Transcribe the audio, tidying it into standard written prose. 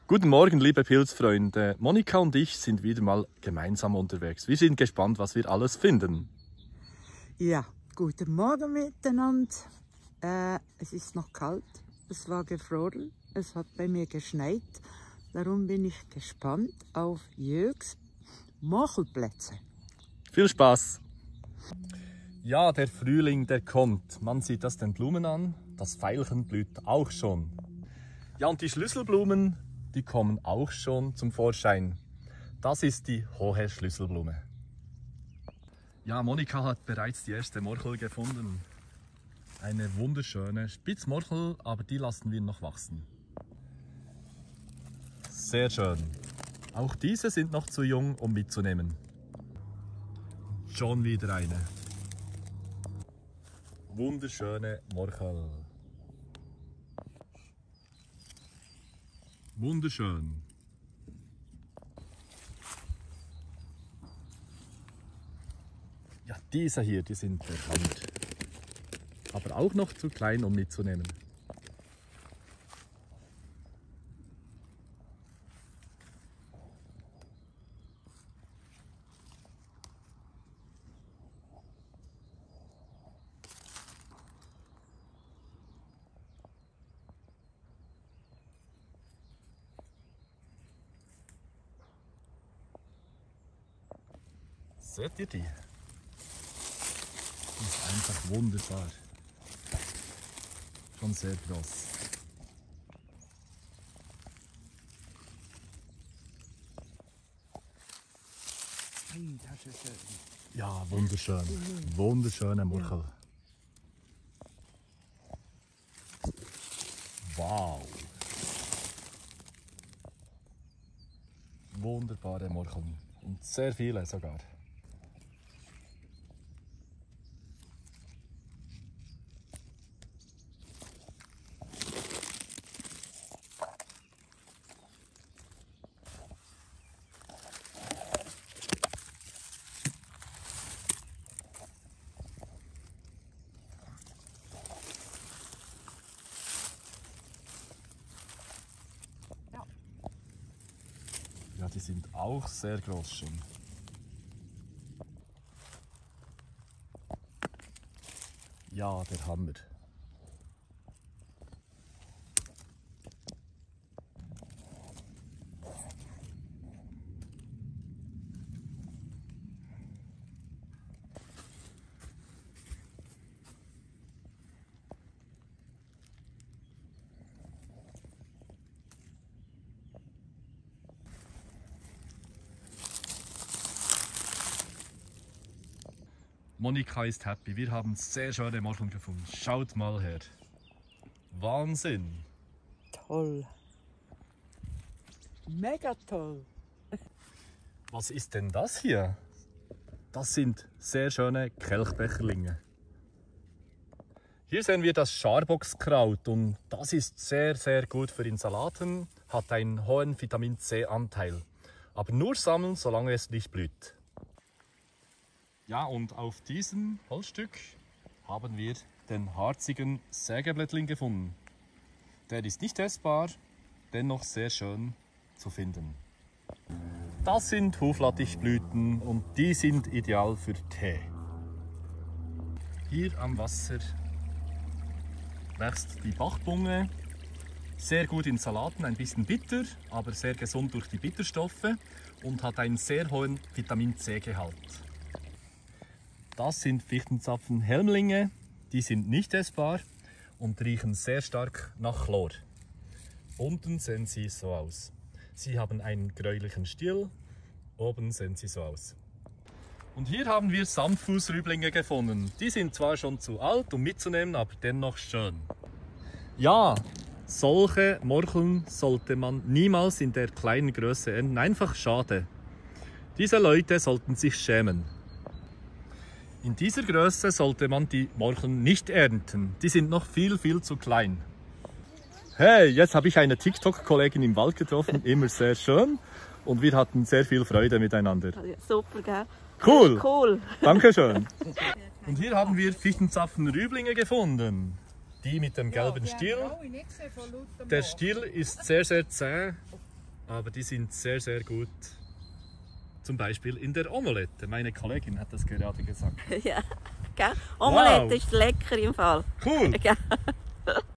Guten Morgen, liebe Pilzfreunde. Monika und ich sind wieder mal gemeinsam unterwegs. Wir sind gespannt, was wir alles finden. Ja, guten Morgen miteinander. Es ist noch kalt, es war gefroren, es hat bei mir geschneit. Darum bin ich gespannt auf Jörgs Morchelplätze. Viel Spaß! Ja, der Frühling, der kommt. Man sieht das den Blumen an. Das Veilchen blüht auch schon. Ja, und die Schlüsselblumen, die kommen auch schon zum Vorschein. Das ist die hohe Schlüsselblume. Ja, Monika hat bereits die erste Morchel gefunden. Eine wunderschöne Spitzmorchel, aber die lassen wir noch wachsen. Sehr schön. Auch diese sind noch zu jung, um mitzunehmen. Schon wieder eine. Wunderschöne Morchel. Wunderschön. Ja, diese hier, die sind der Hammer. Aber auch noch zu klein, um mitzunehmen. Seht ihr die? Die ist einfach wunderbar. Schon sehr groß. Das ist schön. Ja, wunderschön. Wunderschöne Morchel. Wow. Wunderbare Morcheln. Und sehr viele sogar. Ja, die sind auch sehr groß schon. Ja, der Hammer. Monika ist happy. Wir haben sehr schöne Morcheln gefunden. Schaut mal her. Wahnsinn. Toll. Mega toll. Was ist denn das hier? Das sind sehr schöne Kelchbecherlinge. Hier sehen wir das Scharbockskraut und das ist sehr, sehr gut für Insalaten, hat einen hohen Vitamin C Anteil. Aber nur sammeln, solange es nicht blüht. Ja, und auf diesem Holzstück haben wir den harzigen Sägeblättling gefunden. Der ist nicht essbar, dennoch sehr schön zu finden. Das sind Huflattichblüten und die sind ideal für Tee. Hier am Wasser wächst die Bachbunge. Sehr gut in Salaten, ein bisschen bitter, aber sehr gesund durch die Bitterstoffe und hat einen sehr hohen Vitamin C-Gehalt. Das sind Fichtenzapfen-Helmlinge, die sind nicht essbar und riechen sehr stark nach Chlor. Unten sehen sie so aus. Sie haben einen gräulichen Stiel, oben sehen sie so aus. Und hier haben wir Samtfußrüblinge gefunden. Die sind zwar schon zu alt, um mitzunehmen, aber dennoch schön. Ja, solche Morcheln sollte man niemals in der kleinen Größe ernten. Einfach schade. Diese Leute sollten sich schämen. In dieser Größe sollte man die Morcheln nicht ernten. Die sind noch viel, viel zu klein. Hey, jetzt habe ich eine TikTok-Kollegin im Wald getroffen. Immer sehr schön. Und wir hatten sehr viel Freude miteinander. Super, gell? Cool. Cool. Dankeschön. Und hier haben wir Fichtenzapfen-Rüblinge gefunden. Die mit dem gelben Stiel. Der Stiel ist sehr, sehr zäh aber die sind sehr, sehr gut. Zum Beispiel in der Omelette. Meine Kollegin hat das gerade gesagt. Ja, gell? Omelette Wow. ist lecker im Fall. Cool! Gell?